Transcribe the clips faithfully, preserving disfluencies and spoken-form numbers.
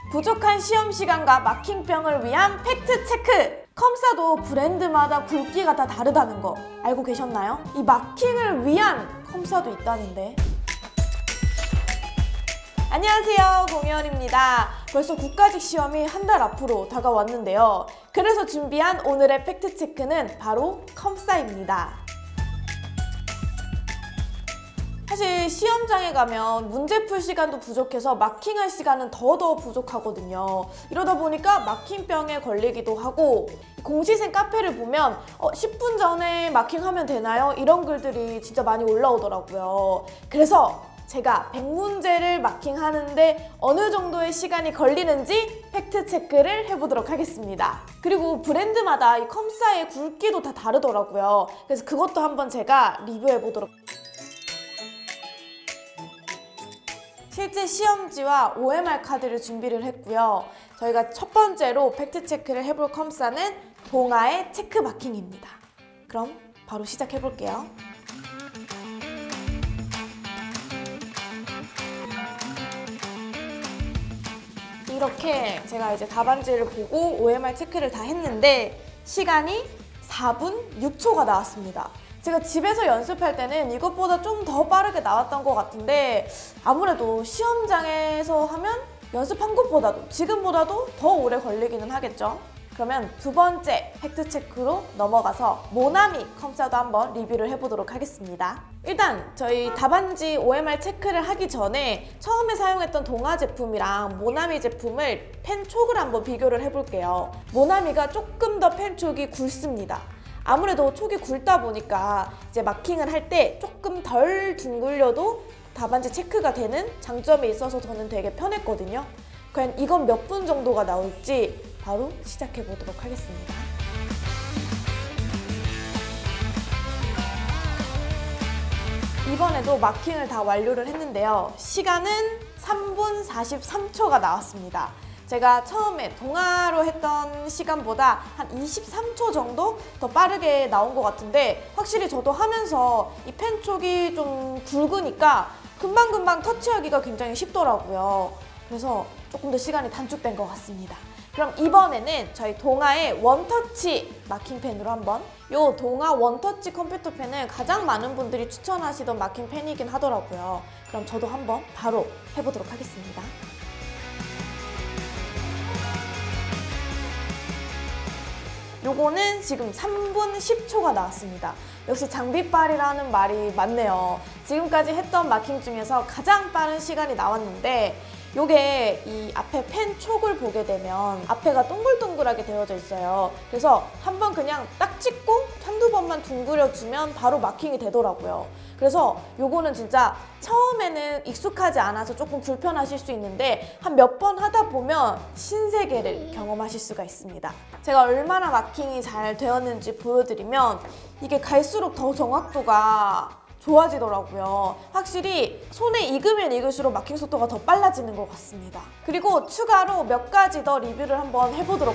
부족한 시험 시간과 마킹병을 위한 팩트체크! 컴싸도 브랜드마다 굵기가 다 다르다는 거 알고 계셨나요? 이 마킹을 위한 컴싸도 있다는데. 안녕하세요, 공혜원입니다. 벌써 국가직 시험이 한 달 앞으로 다가왔는데요. 그래서 준비한 오늘의 팩트체크는 바로 컴싸입니다. 사실 시험장에 가면 문제 풀 시간도 부족해서 마킹할 시간은 더더 부족하거든요. 이러다 보니까 마킹병에 걸리기도 하고, 공시생 카페를 보면 어, 십 분 전에 마킹하면 되나요? 이런 글들이 진짜 많이 올라오더라고요. 그래서 제가 백 문제를 마킹하는데 어느 정도의 시간이 걸리는지 팩트체크를 해보도록 하겠습니다. 그리고 브랜드마다 이 컴싸의 굵기도 다 다르더라고요. 그래서 그것도 한번 제가 리뷰해보도록 하겠습니다. 실제 시험지와 오엠알 카드를 준비를 했고요. 저희가 첫 번째로 팩트체크를 해볼 컴싸는 동아의 체크 마킹입니다. 그럼 바로 시작해볼게요. 이렇게 제가 이제 답안지를 보고 오엠알 체크를 다 했는데 시간이 사 분 육 초가 나왔습니다. 제가 집에서 연습할 때는 이것보다 좀 더 빠르게 나왔던 것 같은데 아무래도 시험장에서 하면 연습한 것보다도 지금보다도 더 오래 걸리기는 하겠죠. 그러면 두 번째 팩트체크로 넘어가서 모나미 컴싸도 한번 리뷰를 해보도록 하겠습니다. 일단 저희 답안지 오엠알 체크를 하기 전에 처음에 사용했던 동아 제품이랑 모나미 제품을 펜촉을 한번 비교를 해볼게요. 모나미가 조금 더 펜촉이 굵습니다. 아무래도 촉이 굵다 보니까 이제 마킹을 할 때 조금 덜 둥글려도 답안지 체크가 되는 장점이 있어서 저는 되게 편했거든요. 과연 이건 몇 분 정도가 나올지 바로 시작해 보도록 하겠습니다. 이번에도 마킹을 다 완료를 했는데요. 시간은 삼 분 사십삼 초가 나왔습니다. 제가 처음에 동아로 했던 시간보다 한 이십삼 초 정도 더 빠르게 나온 것 같은데 확실히 저도 하면서 이 펜촉이 좀 굵으니까 금방금방 터치하기가 굉장히 쉽더라고요. 그래서 조금 더 시간이 단축된 것 같습니다. 그럼 이번에는 저희 동아의 원터치 마킹펜으로 한번, 이 동아 원터치 컴퓨터 펜은 가장 많은 분들이 추천하시던 마킹펜이긴 하더라고요. 그럼 저도 한번 바로 해보도록 하겠습니다. 요거는 지금 삼 분 십 초가 나왔습니다. 역시 장비빨이라는 말이 맞네요. 지금까지 했던 마킹 중에서 가장 빠른 시간이 나왔는데 요게 이 앞에 펜 촉을 보게 되면 앞에가 동글동글하게 되어져 있어요. 그래서 한번 그냥 딱 찍고 한두 번만 둥그려주면 바로 마킹이 되더라고요. 그래서 요거는 진짜 처음에는 익숙하지 않아서 조금 불편하실 수 있는데 한 몇 번 하다 보면 신세계를 경험하실 수가 있습니다. 제가 얼마나 마킹이 잘 되었는지 보여드리면 이게 갈수록 더 정확도가 좋아지더라고요. 확실히 손에 익으면 익을수록 마킹 속도가 더 빨라지는 것 같습니다. 그리고 추가로 몇 가지 더 리뷰를 한번 해보도록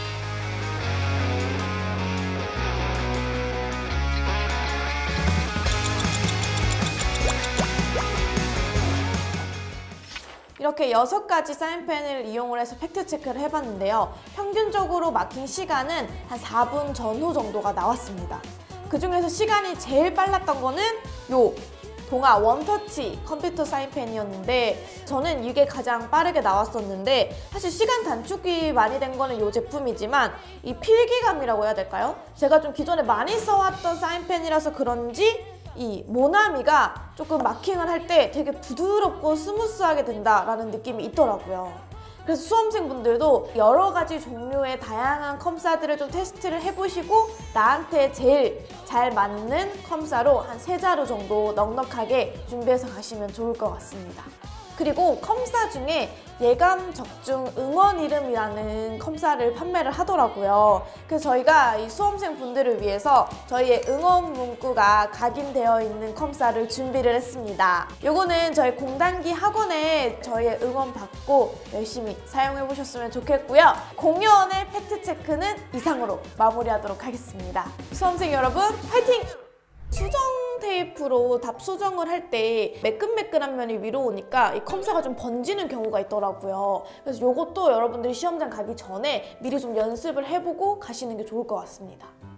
이렇게 여섯 가지 사인펜을 이용을 해서 팩트체크를 해봤는데요. 평균적으로 마킹 시간은 한 사 분 전후 정도가 나왔습니다. 그 중에서 시간이 제일 빨랐던 거는 요 동아 원터치 컴퓨터 사인펜이었는데 저는 이게 가장 빠르게 나왔었는데 사실 시간 단축이 많이 된 거는 이 제품이지만 이 필기감이라고 해야 될까요? 제가 좀 기존에 많이 써왔던 사인펜이라서 그런지 이 모나미가 조금 마킹을 할 때 되게 부드럽고 스무스하게 된다라는 느낌이 있더라고요. 그래서 수험생분들도 여러 가지 종류의 다양한 컴싸들을 좀 테스트를 해보시고 나한테 제일 잘 맞는 컴싸로 한 세 자루 정도 넉넉하게 준비해서 가시면 좋을 것 같습니다. 그리고 컴싸 중에 예감 적중 응원 이름이라는 컴싸를 판매를 하더라고요. 그래서 저희가 이 수험생 분들을 위해서 저희의 응원 문구가 각인되어 있는 컴싸를 준비를 했습니다. 요거는 저희 공단기 학원에 저희의 응원 받고 열심히 사용해 보셨으면 좋겠고요. 공유원의 팩트체크는 이상으로 마무리하도록 하겠습니다. 수험생 여러분 화이팅! 수정 테이프로 답 수정을 할 때 매끈매끈한 면이 위로 오니까 이 컴사가 좀 번지는 경우가 있더라고요. 그래서 이것도 여러분들이 시험장 가기 전에 미리 좀 연습을 해보고 가시는 게 좋을 것 같습니다.